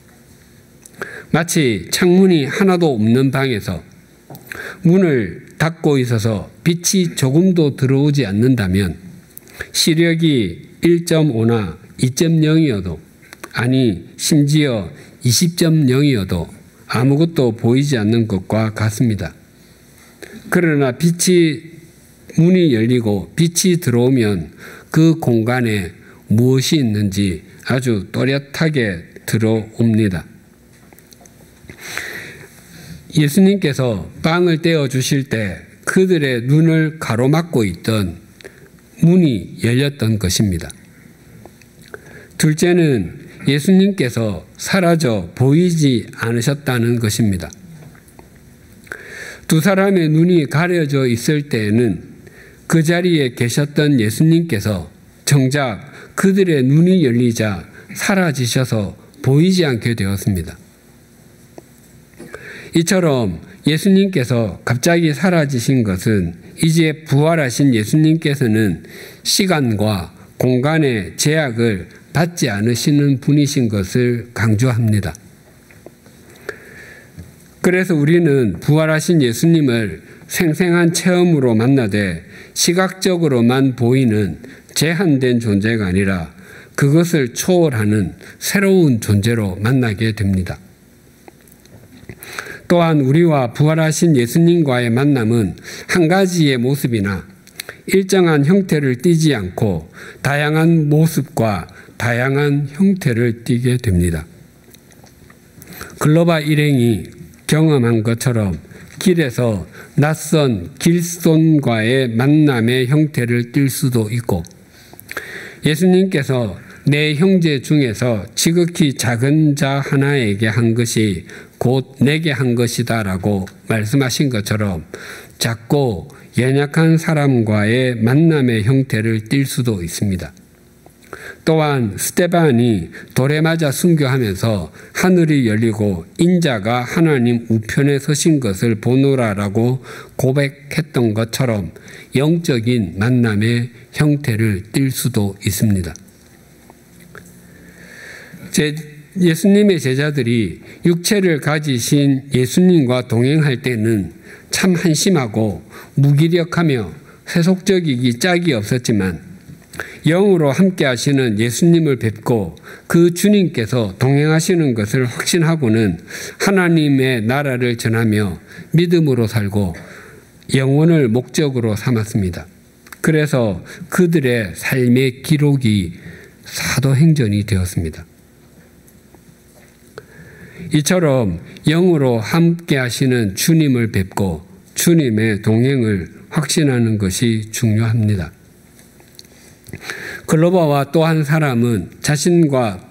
C: 마치 창문이 하나도 없는 방에서 문을 닫고 있어서 빛이 조금도 들어오지 않는다면 시력이 일 점 오나 이 점 영이어도 아니 심지어 이십 점 영이어도 아무것도 보이지 않는 것과 같습니다. 그러나 빛이 문이 열리고 빛이 들어오면 그 공간에 무엇이 있는지 아주 또렷하게 들어옵니다. 예수님께서 빵을 떼어 주실 때 그들의 눈을 가로막고 있던 문이 열렸던 것입니다. 둘째는 예수님께서 사라져 보이지 않으셨다는 것입니다. 두 사람의 눈이 가려져 있을 때에는 그 자리에 계셨던 예수님께서 정작 그들의 눈이 열리자 사라지셔서 보이지 않게 되었습니다. 이처럼 예수님께서 갑자기 사라지신 것은 이제 부활하신 예수님께서는 시간과 공간의 제약을 받지 않으시는 분이신 것을 강조합니다. 그래서 우리는 부활하신 예수님을 생생한 체험으로 만나되 시각적으로만 보이는 제한된 존재가 아니라 그것을 초월하는 새로운 존재로 만나게 됩니다. 또한 우리와 부활하신 예수님과의 만남은 한 가지의 모습이나 일정한 형태를 띠지 않고 다양한 모습과 다양한 형태를 띠게 됩니다. 글로바 일행이 경험한 것처럼 길에서 낯선 길손과의 만남의 형태를 띨 수도 있고 예수님께서 내 형제 중에서 지극히 작은 자 하나에게 한 것이 곧 내게 한 것이다 라고 말씀하신 것처럼 작고 연약한 사람과의 만남의 형태를 띨 수도 있습니다. 또한 스데반이 돌에 맞아 순교하면서 하늘이 열리고 인자가 하나님 우편에 서신 것을 보노라라고 고백했던 것처럼 영적인 만남의 형태를 띨 수도 있습니다. 제 예수님의 제자들이 육체를 가지신 예수님과 동행할 때는 참 한심하고 무기력하며 세속적이기 짝이 없었지만 영으로 함께 하시는 예수님을 뵙고 그 주님께서 동행하시는 것을 확신하고는 하나님의 나라를 전하며 믿음으로 살고 영혼을 목적으로 삼았습니다. 그래서 그들의 삶의 기록이 사도행전이 되었습니다. 이처럼 영으로 함께 하시는 주님을 뵙고 주님의 동행을 확신하는 것이 중요합니다. 글로바와 또 한 사람은 자신과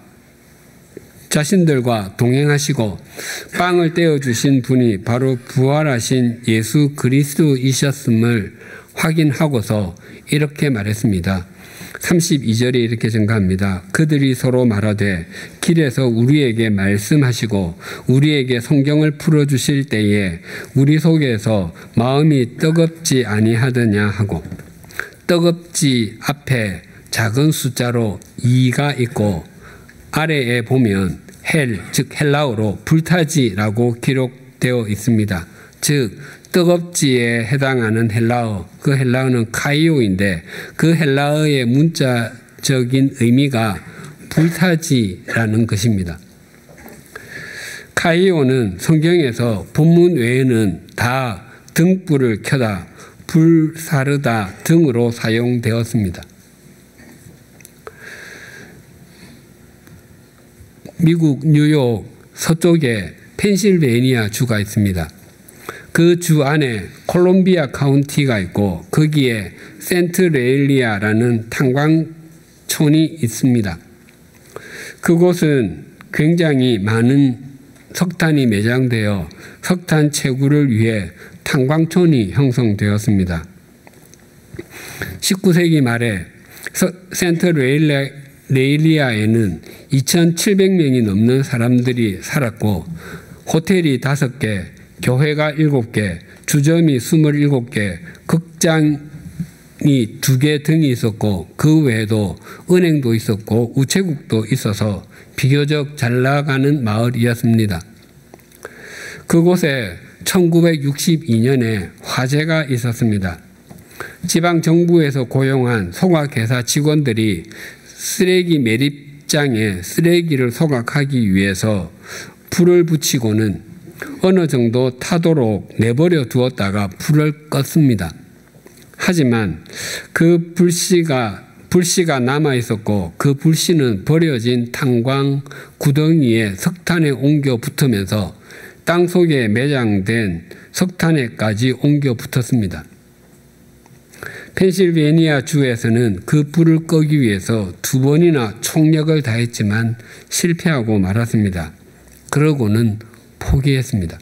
C: 자신들과 동행하시고 빵을 떼어주신 분이 바로 부활하신 예수 그리스도이셨음을 확인하고서 이렇게 말했습니다. 삼십이 절에 이렇게 증가합니다. 그들이 서로 말하되 길에서 우리에게 말씀하시고 우리에게 성경을 풀어주실 때에 우리 속에서 마음이 뜨겁지 아니하더냐 하고, 뜨겁지 앞에 작은 숫자로 이가 있고 아래에 보면 헬, 즉 헬라어로 불타지라고 기록되어 있습니다. 즉 뜨겁지에 해당하는 헬라어, 그 헬라어는 카이오인데 그 헬라어의 문자적인 의미가 불타지라는 것입니다. 카이오는 성경에서 본문 외에는 다 등불을 켜다, 불 사르다 등으로 사용되었습니다. 미국 뉴욕 서쪽에 펜실베이니아 주가 있습니다. 그 주 안에 콜롬비아 카운티가 있고 거기에 센트레일리아라는 탄광촌이 있습니다. 그곳은 굉장히 많은 석탄이 매장되어 석탄 채굴을 위해 탄광촌이 형성되었습니다. 십구 세기 말에 센트레일리아에는 이천칠백 명이 넘는 사람들이 살았고 호텔이 다섯 개, 교회가 일곱 개, 주점이 스물일곱 개, 극장이 두 개 등이 있었고 그 외에도 은행도 있었고 우체국도 있어서 비교적 잘 나가는 마을이었습니다. 그곳에 천구백육십이 년에 화재가 있었습니다. 지방정부에서 고용한 소각회사 직원들이 쓰레기 매립장에 쓰레기를 소각하기 위해서 불을 붙이고는 어느 정도 타도록 내버려 두었다가 불을 껐습니다. 하지만 그 불씨가, 불씨가 남아 있었고 그 불씨는 버려진 탄광 구덩이에 석탄에 옮겨 붙으면서 땅 속에 매장된 석탄에까지 옮겨 붙었습니다. 펜실베이니아 주에서는 그 불을 끄기 위해서 두 번이나 총력을 다했지만 실패하고 말았습니다. 그러고는 포기했습니다.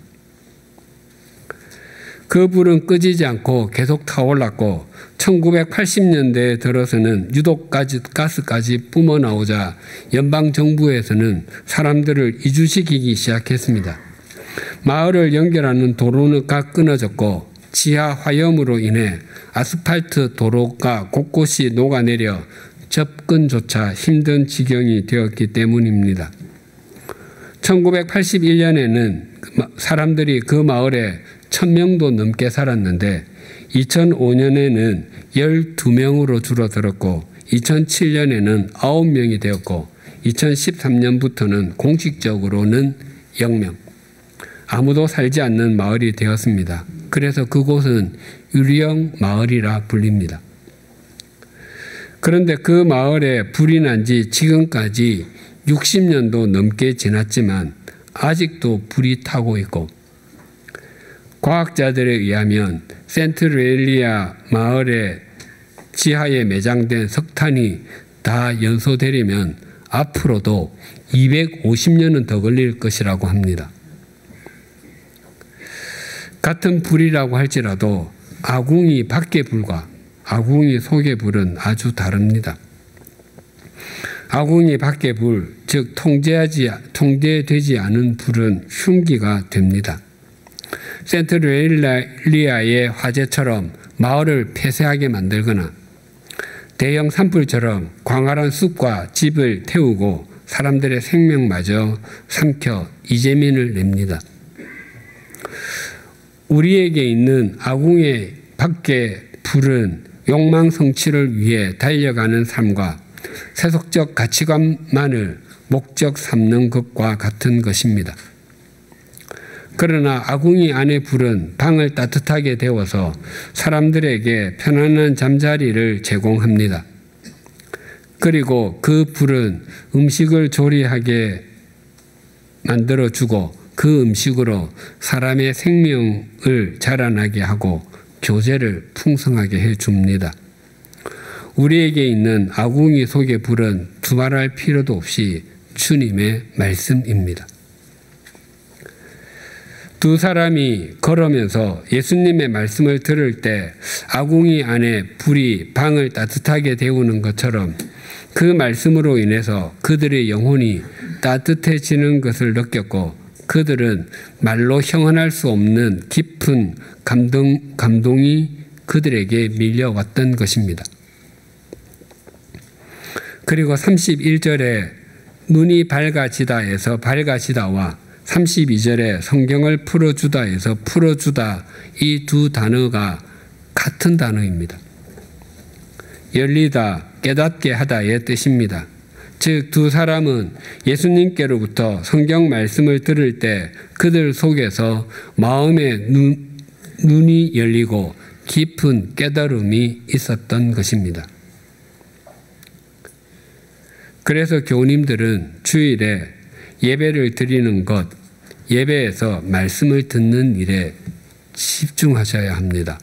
C: 그 불은 꺼지지 않고 계속 타올랐고 천구백팔십 년대에 들어서는 유독까지 가스까지 뿜어나오자 연방정부에서는 사람들을 이주시키기 시작했습니다. 마을을 연결하는 도로는 각 끊어졌고 지하 화염으로 인해 아스팔트 도로가 곳곳이 녹아내려 접근조차 힘든 지경이 되었기 때문입니다. 천구백팔십일 년에는 사람들이 그 마을에 천 명도 넘게 살았는데 이천오 년에는 열두 명으로 줄어들었고 이천칠 년에는 아홉 명이 되었고 이천십삼 년부터는 공식적으로는 영 명, 아무도 살지 않는 마을이 되었습니다. 그래서 그곳은 유령 마을이라 불립니다. 그런데 그 마을에 불이 난 지 지금까지 육십 년도 넘게 지났지만 아직도 불이 타고 있고 과학자들에 의하면 센트레일리아 마을의 지하에 매장된 석탄이 다 연소되려면 앞으로도 이백오십 년은 더 걸릴 것이라고 합니다. 같은 불이라고 할지라도 아궁이 밖의 불과 아궁이 속의 불은 아주 다릅니다. 아궁이 밖의 불, 즉 통제하지, 통제되지 않은 불은 흉기가 됩니다. 센트레일리아의 화재처럼 마을을 폐쇄하게 만들거나 대형 산불처럼 광활한 숲과 집을 태우고 사람들의 생명마저 삼켜 이재민을 냅니다. 우리에게 있는 아궁이 밖의 불은 욕망 성취를 위해 달려가는 삶과 세속적 가치관만을 목적 삼는 것과 같은 것입니다. 그러나 아궁이 안의 불은 방을 따뜻하게 데워서 사람들에게 편안한 잠자리를 제공합니다. 그리고 그 불은 음식을 조리하게 만들어주고 그 음식으로 사람의 생명을 자라나게 하고 교제를 풍성하게 해줍니다. 우리에게 있는 아궁이 속의 불은 두말할 필요도 없이 주님의 말씀입니다. 두 사람이 걸으면서 예수님의 말씀을 들을 때 아궁이 안에 불이 방을 따뜻하게 데우는 것처럼 그 말씀으로 인해서 그들의 영혼이 따뜻해지는 것을 느꼈고 그들은 말로 형언할 수 없는 깊은 감동, 감동이 그들에게 밀려왔던 것입니다. 그리고 삼십일 절에 눈이 밝아지다에서 밝아지다와 삼십이 절에 성경을 풀어주다에서 풀어주다 이 두 단어가 같은 단어입니다. 열리다, 깨닫게 하다의 뜻입니다. 즉 두 사람은 예수님께로부터 성경 말씀을 들을 때 그들 속에서 마음의 눈, 눈이 열리고 깊은 깨달음이 있었던 것입니다. 그래서 교우님들은 주일에 예배를 드리는 것, 예배에서 말씀을 듣는 일에 집중하셔야 합니다.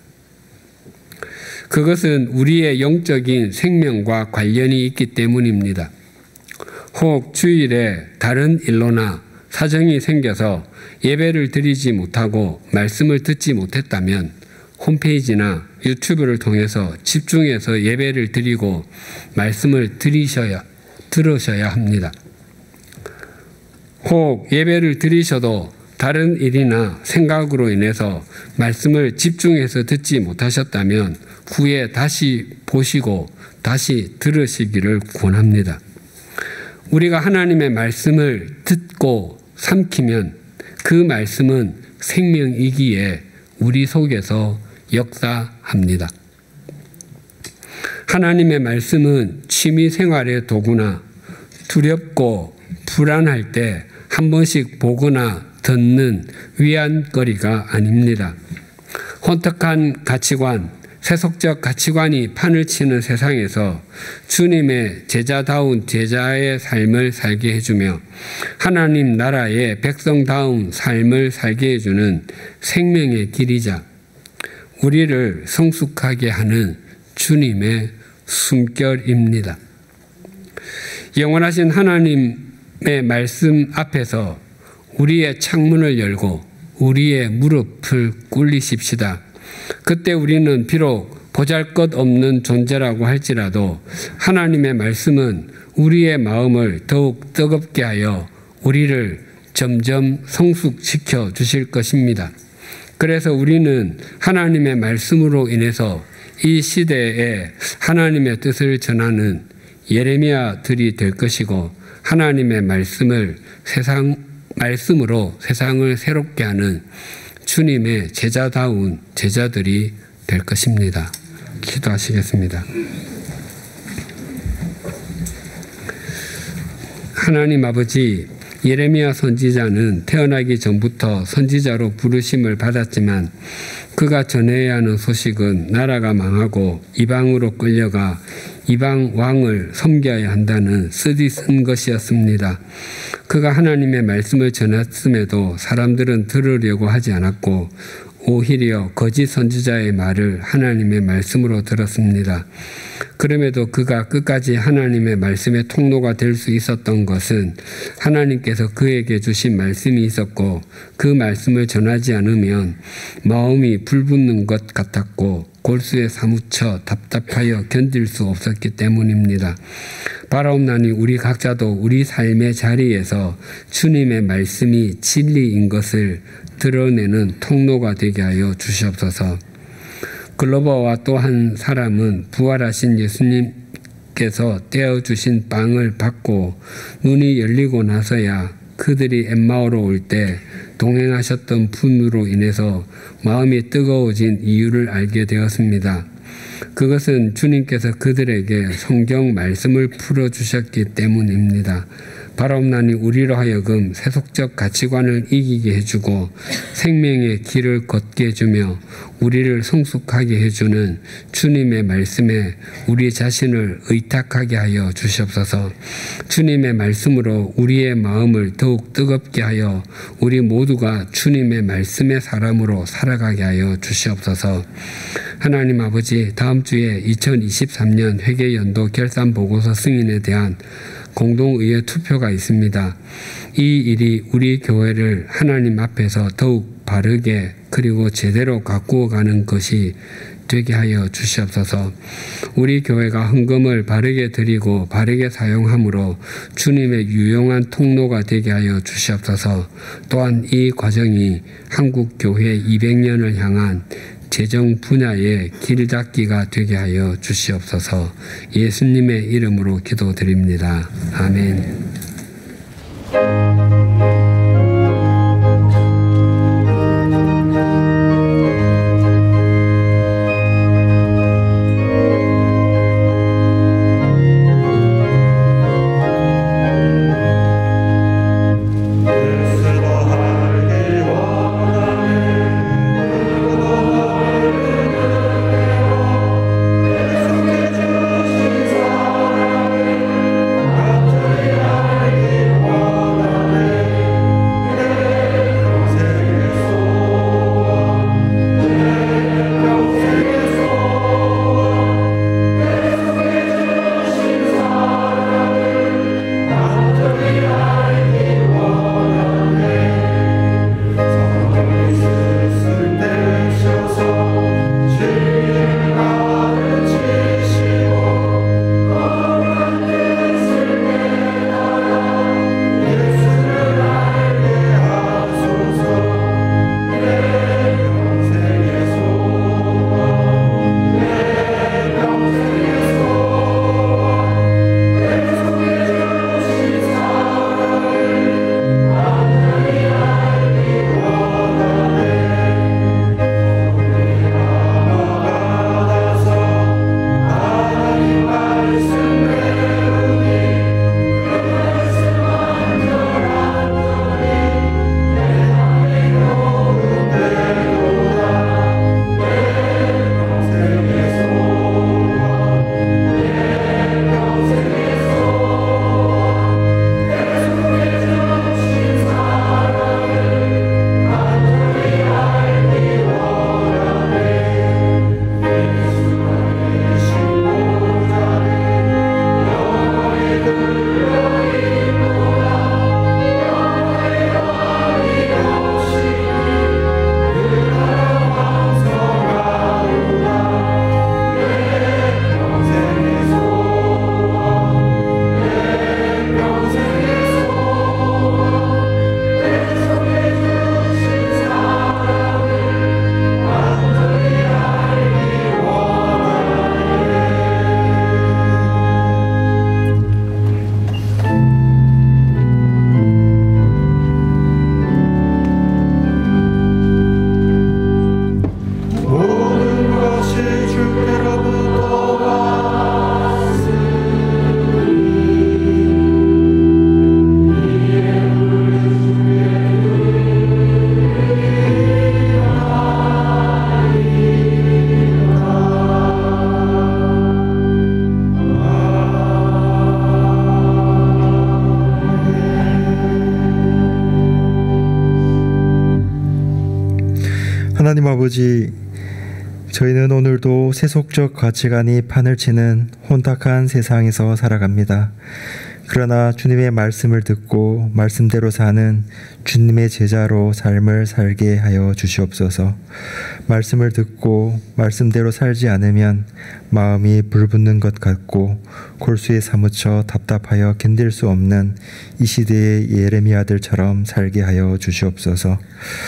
C: 그것은 우리의 영적인 생명과 관련이 있기 때문입니다. 혹 주일에 다른 일로나 사정이 생겨서 예배를 드리지 못하고 말씀을 듣지 못했다면 홈페이지나 유튜브를 통해서 집중해서 예배를 드리고 말씀을 들으셔야, 들으셔야 합니다. 혹 예배를 드리셔도 다른 일이나 생각으로 인해서 말씀을 집중해서 듣지 못하셨다면 후에 다시 보시고 다시 들으시기를 권합니다. 우리가 하나님의 말씀을 듣고 삼키면 그 말씀은 생명이기에 우리 속에서 역사합니다. 하나님의 말씀은 취미생활의 도구나 두렵고 불안할 때 한 번씩 보거나 듣는 위안거리가 아닙니다. 혼탁한 가치관, 세속적 가치관이 판을 치는 세상에서 주님의 제자다운 제자의 삶을 살게 해주며 하나님 나라의 백성다운 삶을 살게 해주는 생명의 길이자 우리를 성숙하게 하는 주님의 숨결입니다. 영원하신 하나님의 말씀 앞에서 우리의 창문을 열고 우리의 무릎을 꿇리십시다. 그때 우리는 비록 보잘것없는 존재라고 할지라도 하나님의 말씀은 우리의 마음을 더욱 뜨겁게 하여 우리를 점점 성숙시켜 주실 것입니다. 그래서 우리는 하나님의 말씀으로 인해서 이 시대에 하나님의 뜻을 전하는 예레미야들이 될 것이고 하나님의 말씀을 세상 말씀으로 세상을 새롭게 하는 주님의 제자다운 제자들이 될 것입니다. 기도하시겠습니다. 하나님 아버지, 예레미야 선지자는 태어나기 전부터 선지자로 부르심을 받았지만 그가 전해야 하는 소식은 나라가 망하고 이방으로 끌려가 이방 왕을 섬겨야 한다는 쓰디쓴 것이었습니다. 그가 하나님의 말씀을 전했음에도 사람들은 들으려고 하지 않았고 오히려 거짓 선지자의 말을 하나님의 말씀으로 들었습니다. 그럼에도 그가 끝까지 하나님의 말씀의 통로가 될 수 있었던 것은 하나님께서 그에게 주신 말씀이 있었고 그 말씀을 전하지 않으면 마음이 불붙는 것 같았고 골수에 사무쳐 답답하여 견딜 수 없었기 때문입니다. 바라옵나니 우리 각자도 우리 삶의 자리에서 주님의 말씀이 진리인 것을 드러내는 통로가 되게 하여 주시옵소서. 글로버와 또 한 사람은 부활하신 예수님께서 떼어주신 빵을 받고 눈이 열리고 나서야 그들이 엠마오로 올 때 동행하셨던 분으로 인해서 마음이 뜨거워진 이유를 알게 되었습니다. 그것은 주님께서 그들에게 성경 말씀을 풀어주셨기 때문입니다. 바라옵나니 우리로 하여금 세속적 가치관을 이기게 해주고 생명의 길을 걷게 해주며 우리를 성숙하게 해주는 주님의 말씀에 우리 자신을 의탁하게 하여 주시옵소서. 주님의 말씀으로 우리의 마음을 더욱 뜨겁게 하여 우리 모두가 주님의 말씀의 사람으로 살아가게 하여 주시옵소서. 하나님 아버지, 다음 주에 이천이십삼 년 회계연도 결산보고서 승인에 대한 공동의회 투표가 있습니다. 이 일이 우리 교회를 하나님 앞에서 더욱 바르게 그리고 제대로 가꾸어가는 것이 되게 하여 주시옵소서. 우리 교회가 헌금을 바르게 드리고 바르게 사용함으로 주님의 유용한 통로가 되게 하여 주시옵소서. 또한 이 과정이 한국 교회 이백 년을 향한 재정 분야의 길잡기가 되게 하여 주시옵소서. 예수님의 이름으로 기도드립니다. 아멘.
A: 하나님 아버지, 저희는 오늘도 세속적 가치관이 판을 치는 혼탁한 세상에서 살아갑니다. 그러나 주님의 말씀을 듣고 말씀대로 사는 주님의 제자로 삶을 살게 하여 주시옵소서. 말씀을 듣고 말씀대로 살지 않으면 마음이 불붙는 것 같고 골수에 사무쳐 답답하여 견딜 수 없는 이 시대의 예레미야들처럼 살게 하여 주시옵소서.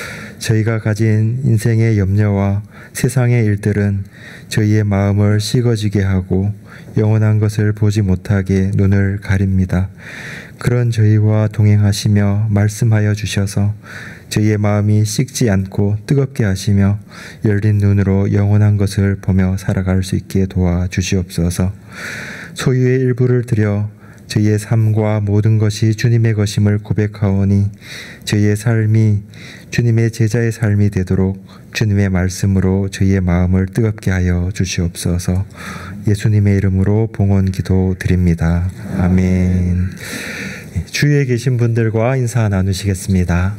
A: 저희가 가진 인생의 염려와 세상의 일들은 저희의 마음을 식어지게 하고 영원한 것을 보지 못하게 눈을 가립니다. 그런 저희와 동행하시며 말씀하여 주셔서 저희의 마음이 식지 않고 뜨겁게 하시며 열린 눈으로 영원한 것을 보며 살아갈 수 있게 도와주시옵소서. 소유의 일부를 들여 저희의 삶과 모든 것이 주님의 것임을 고백하오니 저희의 삶이 주님의 제자의 삶이 되도록 주님의 말씀으로 저희의 마음을 뜨겁게 하여 주시옵소서. 예수님의 이름으로 봉헌 기도 드립니다. 아멘. 주위에 계신 분들과 인사 나누시겠습니다.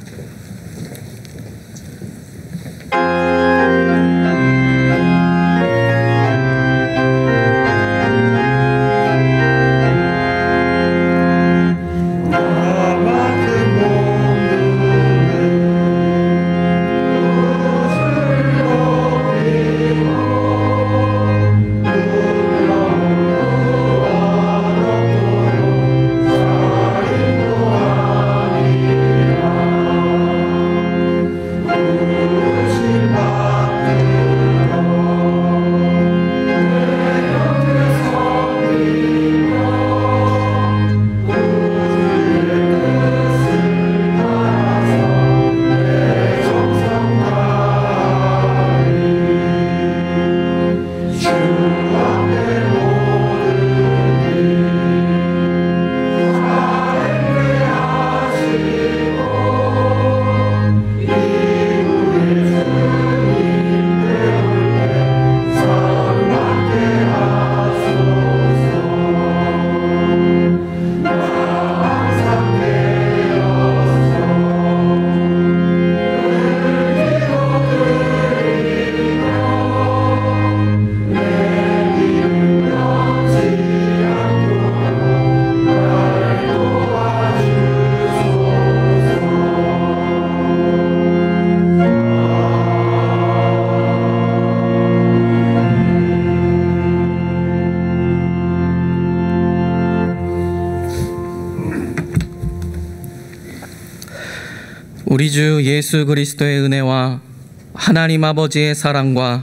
D: 우리 주 예수 그리스도의 은혜와 하나님 아버지의 사랑과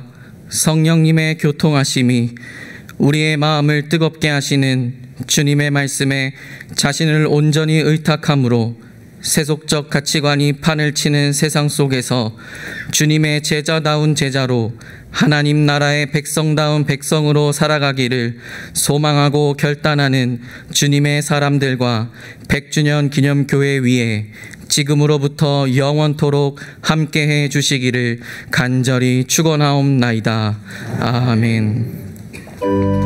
D: 성령님의 교통하심이 우리의 마음을 뜨겁게 하시는 주님의 말씀에 자신을 온전히 의탁함으로 세속적 가치관이 판을 치는 세상 속에서 주님의 제자다운 제자로 하나님 나라의 백성다운 백성으로 살아가기를 소망하고 결단하는 주님의 사람들과 백 주년 기념교회 위에 지금으로부터 영원토록 함께해 주시기를 간절히 축원하옵나이다. 아멘.